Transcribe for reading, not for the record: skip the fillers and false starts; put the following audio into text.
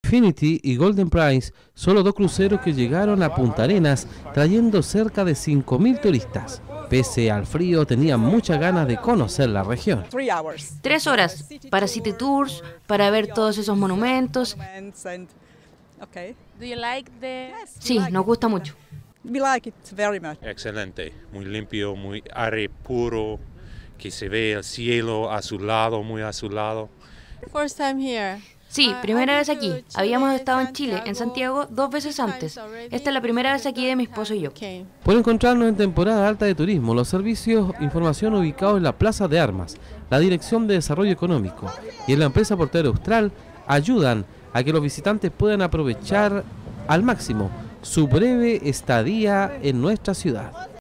Infinity y Golden Prize son los dos cruceros que llegaron a Punta Arenas trayendo cerca de 5.000 turistas. Pese al frío, tenían muchas ganas de conocer la región. 3 horas para City Tours, para ver todos esos monumentos. Sí, nos gusta mucho. Excelente, muy limpio, muy aire puro, que se ve el cielo azulado, muy azulado. Sí, primera vez aquí. Habíamos estado en Chile, en Santiago, 2 veces antes. Esta es la primera vez aquí de mi esposo y yo. Por encontrarnos en temporada alta de turismo, los servicios información ubicados en la Plaza de Armas, la Dirección de Desarrollo Económico y en la empresa portuaria Austral ayudan a que los visitantes puedan aprovechar al máximo su breve estadía en nuestra ciudad.